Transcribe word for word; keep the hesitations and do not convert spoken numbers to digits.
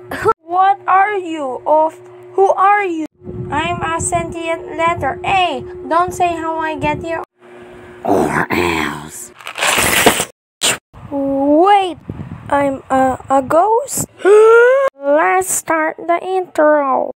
What are you? Of who are you? I'm a sentient letter. Hey, don't say how I get here. Or else. Wait, I'm a, a ghost? Let's start the intro.